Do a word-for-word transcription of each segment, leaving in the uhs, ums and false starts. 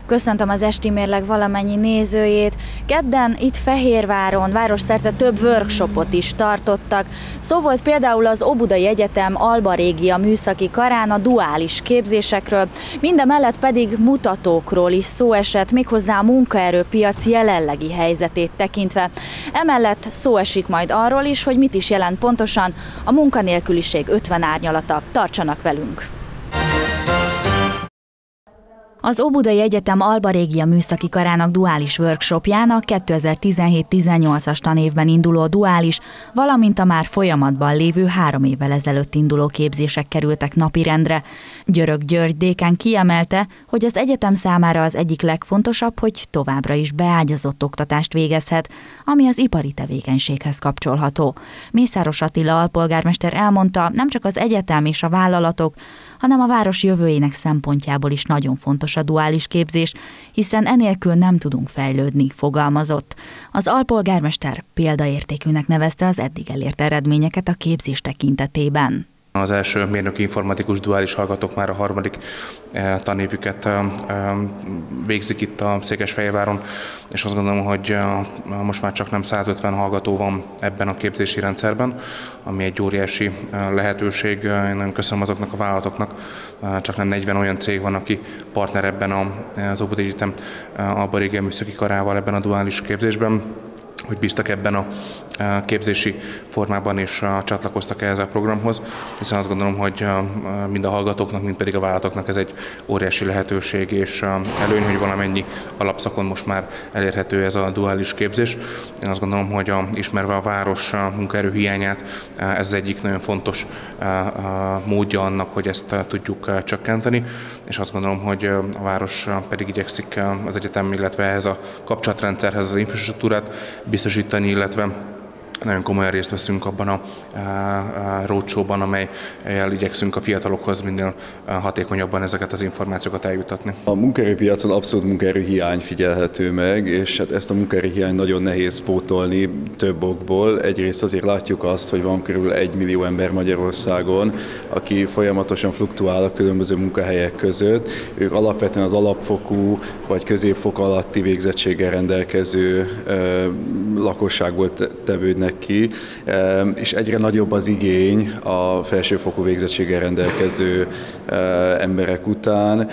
Köszöntöm az Esti Mérleg valamennyi nézőjét. Kedden itt Fehérváron városszerte több workshopot is tartottak. Szó volt például az Óbudai Egyetem Alba Régia műszaki karán a duális képzésekről, mindemellett pedig mutatókról is szó esett, méghozzá a munkaerőpiac jelenlegi helyzetét tekintve. Emellett szó esik majd arról is, hogy mit is jelent pontosan a munkanélküliség ötven árnyalata. Tartsanak velünk! Az Óbudai Egyetem Alba Régia műszaki karának duális workshopján a kétezer-tizenhét tizennyolcas tanévben induló duális, valamint a már folyamatban lévő három évvel ezelőtt induló képzések kerültek napirendre. Györök György dékán kiemelte, hogy az egyetem számára az egyik legfontosabb, hogy továbbra is beágyazott oktatást végezhet, ami az ipari tevékenységhez kapcsolható. Mészáros Attila alpolgármester elmondta, nem csak az egyetem és a vállalatok, hanem a város jövőjének szempontjából is nagyon fontos a duális képzés, hiszen enélkül nem tudunk fejlődni, fogalmazott. Az alpolgármester példaértékűnek nevezte az eddig elért eredményeket a képzés tekintetében. Az első mérnöki informatikus duális hallgatók már a harmadik tanévüket végzik itt a Székesfehérváron, és azt gondolom, hogy most már csak nem száz ötven hallgató van ebben a képzési rendszerben, ami egy óriási lehetőség. Én nagyon köszönöm azoknak a vállalatoknak, csak nem negyven olyan cég van, aki partner ebben az Óbudai Egyetem Alba Régia műszaki karával ebben a duális képzésben, hogy bíztak ebben a képzési formában és csatlakoztak ehhez a programhoz, hiszen azt gondolom, hogy mind a hallgatóknak, mind pedig a vállalatoknak ez egy óriási lehetőség és előny, hogy valamennyi alapszakon most már elérhető ez a duális képzés. Én azt gondolom, hogy a, ismerve a város munkaerő hiányát, ez az egyik nagyon fontos módja annak, hogy ezt tudjuk csökkenteni, és azt gondolom, hogy a város pedig igyekszik az egyetem, illetve ehhez a kapcsolatrendszerhez az infrastruktúrát biztosítani, illetve nagyon komolyan részt veszünk abban a, a roadshow-ban, amelyel igyekszünk a fiatalokhoz minél hatékonyabban ezeket az információkat eljutatni. A munkaerőpiacon abszolút munkaerőhiány figyelhető meg, és hát ezt a munkaerőhiány nagyon nehéz pótolni több okból. Egyrészt azért látjuk azt, hogy van körül egy millió ember Magyarországon, aki folyamatosan fluktuál a különböző munkahelyek között. Ők alapvetően az alapfokú vagy középfok alatti végzettséggel rendelkező ö, lakosságból tevődnek ki, és egyre nagyobb az igény a felsőfokú végzettséggel rendelkező emberek után.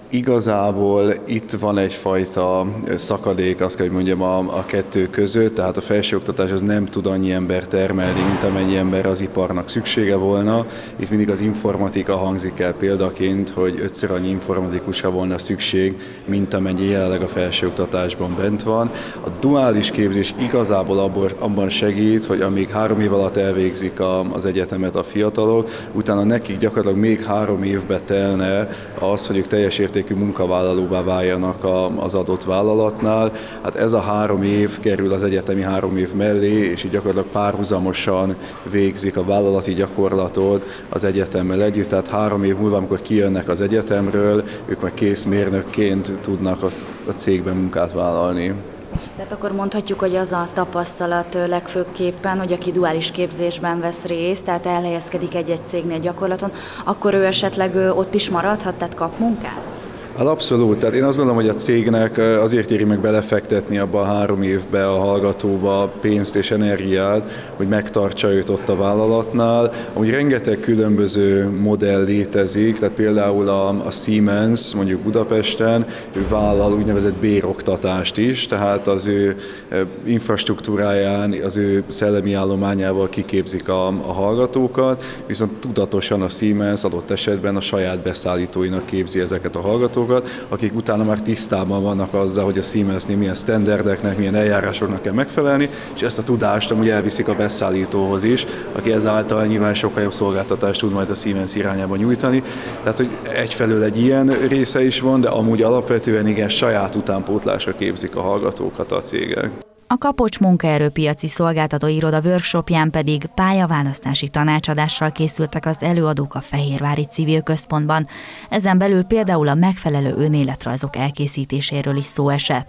Igazából itt van egyfajta szakadék, azt kell, hogy mondjam, a, a kettő között, tehát a felsőoktatás az nem tud annyi ember termelni, mint amennyi ember az iparnak szüksége volna. Itt mindig az informatika hangzik el példaként, hogy ötször annyi informatikusra volna szükség, mint amennyi jelenleg a felsőoktatásban bent van. A duális képzés igazából abban, abban segít, hogy amíg három év alatt elvégzik a, az egyetemet a fiatalok, utána nekik gyakorlatilag még három évbe telne az, hogy ők teljes értékű munkavállalóvá váljanak az adott vállalatnál. Hát ez a három év kerül az egyetemi három év mellé, és így gyakorlatilag párhuzamosan végzik a vállalati gyakorlatot az egyetemmel együtt. Tehát három év múlva, amikor kijönnek az egyetemről, ők meg kész mérnökként tudnak a, a cégben munkát vállalni. Tehát akkor mondhatjuk, hogy az a tapasztalat legfőképpen, hogy aki duális képzésben vesz részt, tehát elhelyezkedik egy-egy cégnél gyakorlaton, akkor ő esetleg ott is maradhat, tehát kap munkát? Hát abszolút. Tehát én azt gondolom, hogy a cégnek azért éri meg belefektetni abba a három évbe a hallgatóba pénzt és energiát, hogy megtartsa őt ott a vállalatnál. Amúgy rengeteg különböző modell létezik, tehát például a, a Siemens, mondjuk Budapesten, ő vállal úgynevezett béroktatást is, tehát az ő infrastruktúráján, az ő szellemi állományával kiképzik a, a hallgatókat, viszont tudatosan a Siemens adott esetben a saját beszállítóinak képzi ezeket a hallgatókat, akik utána már tisztában vannak azzal, hogy a Siemensnél milyen sztenderdeknek, milyen eljárásoknak kell megfelelni, és ezt a tudást amúgy elviszik a beszállítóhoz is, aki ezáltal nyilván sokkal jobb szolgáltatást tud majd a Siemens irányába nyújtani. Tehát, hogy egyfelől egy ilyen része is van, de amúgy alapvetően igen, saját utánpótlásra képzik a hallgatókat a cégek. A Kapocs munkaerőpiaci szolgáltató iroda workshopján pedig pályaválasztási tanácsadással készültek az előadók a Fehérvári Civil Központban. Ezen belül például a megfelelő önéletrajzok elkészítéséről is szó esett.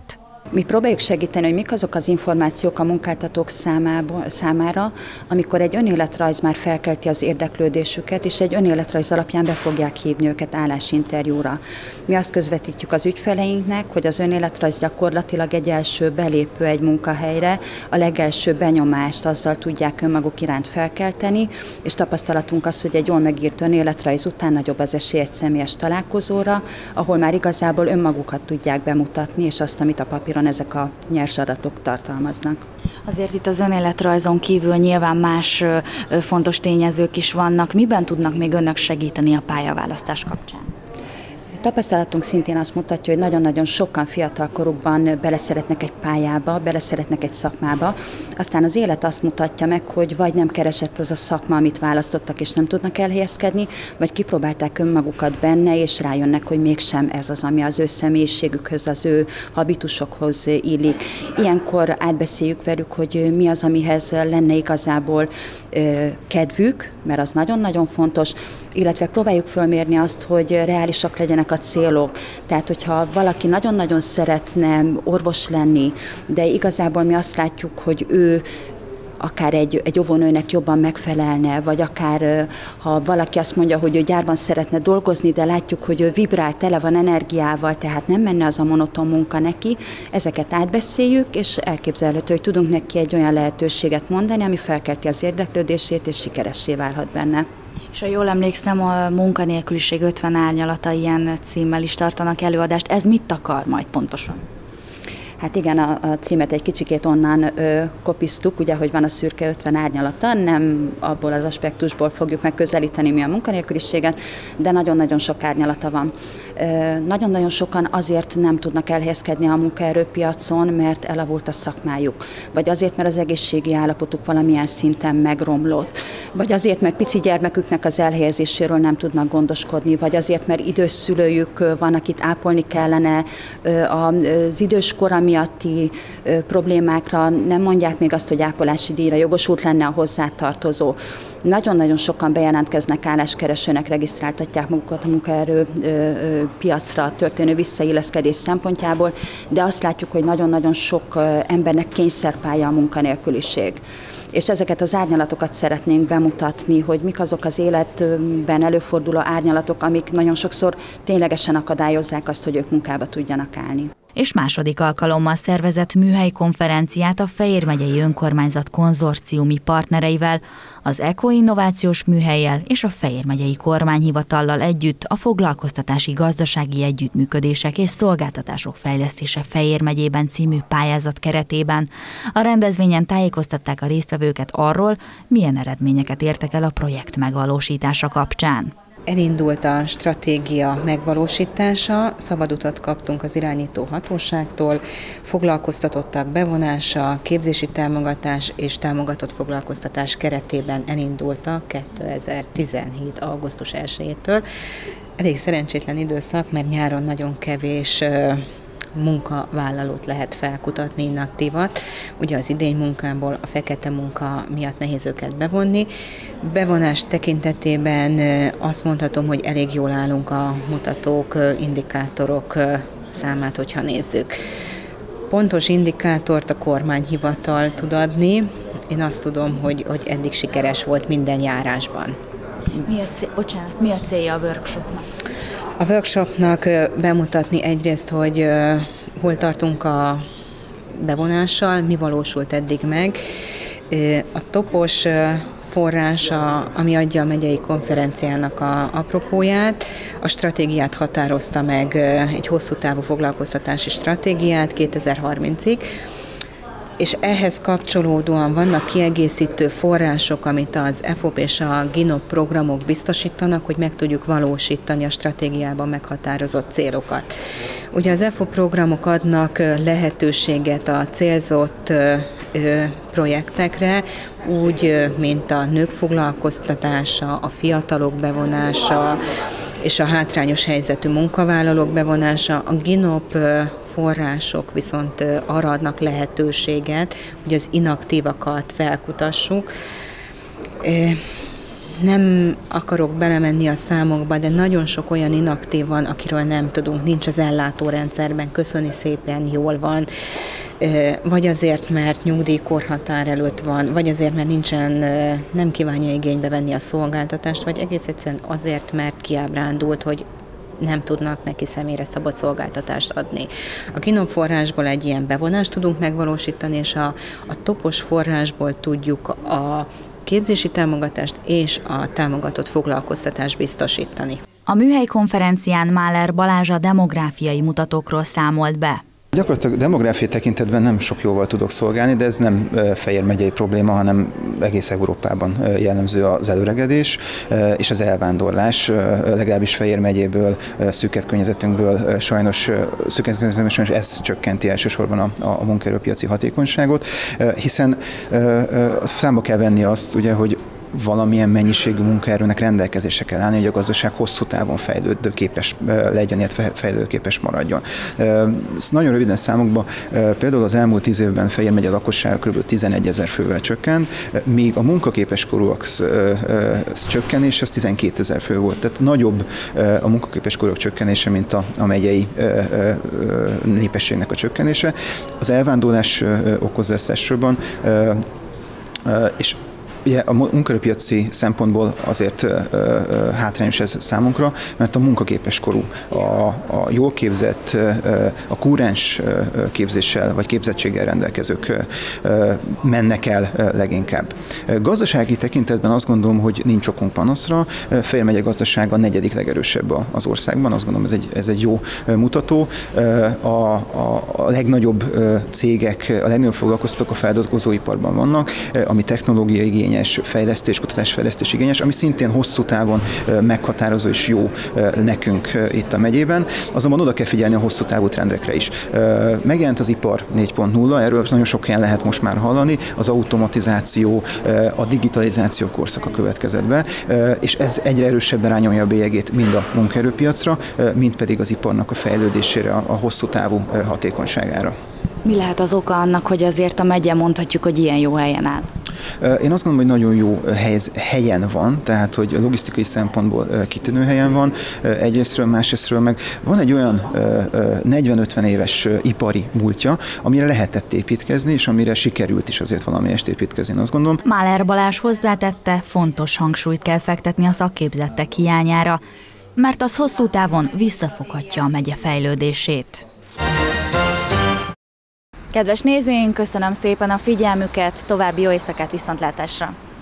Mi próbáljuk segíteni, hogy mik azok az információk a munkáltatók számából, számára, amikor egy önéletrajz már felkelti az érdeklődésüket, és egy önéletrajz alapján be fogják hívni őket állásinterjúra. Mi azt közvetítjük az ügyfeleinknek, hogy az önéletrajz gyakorlatilag egy első belépő egy munkahelyre, a legelső benyomást azzal tudják önmaguk iránt felkelteni, és tapasztalatunk az, hogy egy jól megírt önéletrajz után nagyobb az esély egy személyes találkozóra, ahol már igazából önmagukat tudják bemutatni, és azt, amit a papíron ezek a nyers adatok tartalmaznak. Azért itt az önéletrajzon kívül nyilván más fontos tényezők is vannak. Miben tudnak még önök segíteni a pályaválasztás kapcsán? Tapasztalatunk szintén azt mutatja, hogy nagyon-nagyon sokan fiatalkorukban beleszeretnek egy pályába, beleszeretnek egy szakmába, aztán az élet azt mutatja meg, hogy vagy nem keresett az a szakma, amit választottak, és nem tudnak elhelyezkedni, vagy kipróbálták önmagukat benne, és rájönnek, hogy mégsem ez az, ami az ő személyiségükhöz, az ő habitusokhoz illik. Ilyenkor átbeszéljük velük, hogy mi az, amihez lenne igazából ö, kedvük, mert az nagyon-nagyon fontos, illetve próbáljuk fölmérni azt, hogy reálisak legyenek a célok. Tehát, hogyha valaki nagyon-nagyon szeretne orvos lenni, de igazából mi azt látjuk, hogy ő akár egy, egy óvónőnek jobban megfelelne, vagy akár ha valaki azt mondja, hogy ő gyárban szeretne dolgozni, de látjuk, hogy ő vibrál, tele van energiával, tehát nem menne az a monoton munka neki, ezeket átbeszéljük, és elképzelhető, hogy tudunk neki egy olyan lehetőséget mondani, ami felkelti az érdeklődését, és sikeressé válhat benne. És ha jól emlékszem, a munkanélküliség ötven árnyalata ilyen címmel is tartanak előadást. Ez mit akar majd pontosan? Hát igen, a, a címet egy kicsikét onnan ö, kopiztuk, ugye, hogy van a szürke ötven árnyalata, nem abból az aspektusból fogjuk megközelíteni mi a munkanélküliséget, de nagyon-nagyon sok árnyalata van. Ö, nagyon-nagyon sokan azért nem tudnak elhelyezkedni a munkaerőpiacon, mert elavult a szakmájuk, vagy azért, mert az egészségi állapotuk valamilyen szinten megromlott, vagy azért, mert pici gyermeküknek az elhelyezéséről nem tudnak gondoskodni, vagy azért, mert idős szülőjük van, akit ápolni kellene, az időskora miatti ö, problémákra nem mondják még azt, hogy ápolási díjra jogosult lenne a hozzátartozó. Nagyon-nagyon sokan bejelentkeznek álláskeresőnek, regisztráltatják magukat a munkaerő ö, ö, piacra történő visszailleszkedés szempontjából, de azt látjuk, hogy nagyon-nagyon sok ö, embernek kényszerpálya a munkanélküliség. És ezeket az árnyalatokat szeretnénk bemutatni, hogy mik azok az életben előforduló árnyalatok, amik nagyon sokszor ténylegesen akadályozzák azt, hogy ők munkába tudjanak állni. És második alkalommal szervezett műhelyi konferenciát a Fejér megyei önkormányzat konzorciumi partnereivel, az Eko Innovációs Műhellyel és a Fejér megyei kormányhivatallal együtt a foglalkoztatási gazdasági együttműködések és szolgáltatások fejlesztése Fejér megyében című pályázat keretében. A rendezvényen tájékoztatták a résztvevőket arról, milyen eredményeket értek el a projekt megvalósítása kapcsán. Elindult a stratégia megvalósítása, szabad utat kaptunk az irányító hatóságtól, foglalkoztatottak bevonása, képzési támogatás és támogatott foglalkoztatás keretében elindultak kétezer-tizenhét. augusztus elsejétől. Elég szerencsétlen időszak, mert nyáron nagyon kevés munkavállalót lehet felkutatni, inaktívat. Ugye az idény munkából, a fekete munka miatt nehéz őket bevonni. Bevonás tekintetében azt mondhatom, hogy elég jól állunk a mutatók, indikátorok számát, hogyha nézzük. Pontos indikátort a kormányhivatal tud adni. Én azt tudom, hogy, hogy eddig sikeres volt minden járásban. Mi a, cél, bocsánat, mi a célja a workshopnak? A workshopnak bemutatni egyrészt, hogy hol tartunk a bevonással, mi valósult eddig meg. A topos forrása, ami adja a megyei konferenciának a apropóját, a stratégiát határozta meg, egy hosszú távú foglalkoztatási stratégiát kétezer-harmincig, és ehhez kapcsolódóan vannak kiegészítő források, amit az e f o p és a GINOP programok biztosítanak, hogy meg tudjuk valósítani a stratégiában meghatározott célokat. Ugye az e f o programok adnak lehetőséget a célzott projektekre, úgy, mint a nők foglalkoztatása, a fiatalok bevonása és a hátrányos helyzetű munkavállalók bevonása. A GINOP források viszont arra adnak lehetőséget, hogy az inaktívakat felkutassuk. Nem akarok belemenni a számokba, de nagyon sok olyan inaktív van, akiről nem tudunk, nincs az ellátórendszerben, köszöni szépen, jól van, vagy azért, mert nyugdíjkorhatár előtt van, vagy azért, mert nincsen, nem kívánja igénybe venni a szolgáltatást, vagy egész egyszerűen azért, mert kiábrándult, hogy nem tudnak neki személyre szabott szolgáltatást adni. A Kinop forrásból egy ilyen bevonást tudunk megvalósítani, és a, a topos forrásból tudjuk a képzési támogatást és a támogatott foglalkoztatást biztosítani. A műhely konferencián Máler Balázs a demográfiai mutatókról számolt be. Gyakorlatilag demográfiai tekintetben nem sok jóval tudok szolgálni, de ez nem Fejér megyei probléma, hanem egész Európában jellemző az előregedés és az elvándorlás, legalábbis Fejér megyéből, szűkebb környezetünkből sajnos, szűkebb környezetünkből sajnos ez csökkenti elsősorban a, a munkaerőpiaci hatékonyságot, hiszen számba kell venni azt, ugye, hogy valamilyen mennyiségű munkaerőnek rendelkezésre kell állni, hogy a gazdaság hosszú távon fejlődőképes legyen, illetve fejlődőképes maradjon. Ez nagyon röviden számokban, például az elmúlt tíz évben Fejér megye lakossága kb. tizenegyezer fővel csökkent, míg a munkaképes korúak csökkenés az tizenkétezer fő volt. Tehát nagyobb a munkaképes korúak csökkenése, mint a, a megyei népességnek a csökkenése. Az elvándorlás okozza ezt elsősorban, és ugye a munkaerőpiaci szempontból azért uh, uh, hátrányos ez számunkra, mert a munkaképes korú, a, a jól képzett, uh, a kúrens uh, képzéssel vagy képzettséggel rendelkezők uh, mennek el uh, leginkább. Uh, gazdasági tekintetben azt gondolom, hogy nincs okunk panaszra. Uh, Fejér megye gazdasága a negyedik legerősebb az országban, azt gondolom, ez egy, ez egy jó uh, mutató. Uh, a, a, a legnagyobb uh, cégek, a legnagyobb foglalkoztatók a feldolgozóiparban vannak, uh, ami technológiai igény fejlesztés, kutatásfejlesztés igényes, ami szintén hosszú távon meghatározó és jó nekünk itt a megyében, azonban oda kell figyelni a hosszú távú trendekre is. Megjelent az ipar négy pont nulla, erről nagyon sok helyen lehet most már hallani, az automatizáció, a digitalizáció korszaka következett be, és ez egyre erősebben rányomja a bélyegét mind a munkaerőpiacra, mind pedig az iparnak a fejlődésére, a hosszú távú hatékonyságára. Mi lehet az oka annak, hogy azért a megye mondhatjuk, hogy ilyen jó helyen áll? Én azt gondolom, hogy nagyon jó helyez, helyen van, tehát hogy logisztikai szempontból kitűnő helyen van egyrésztről, másrésztről meg van egy olyan negyven-ötven éves ipari múltja, amire lehetett építkezni, és amire sikerült is azért valamelyest építkezni, azt gondolom. Máler Balázs hozzátette, fontos hangsúlyt kell fektetni a szakképzettek hiányára, mert az hosszú távon visszafoghatja a megye fejlődését. Kedves nézőink, köszönöm szépen a figyelmüket, további jó éjszakát, viszontlátásra!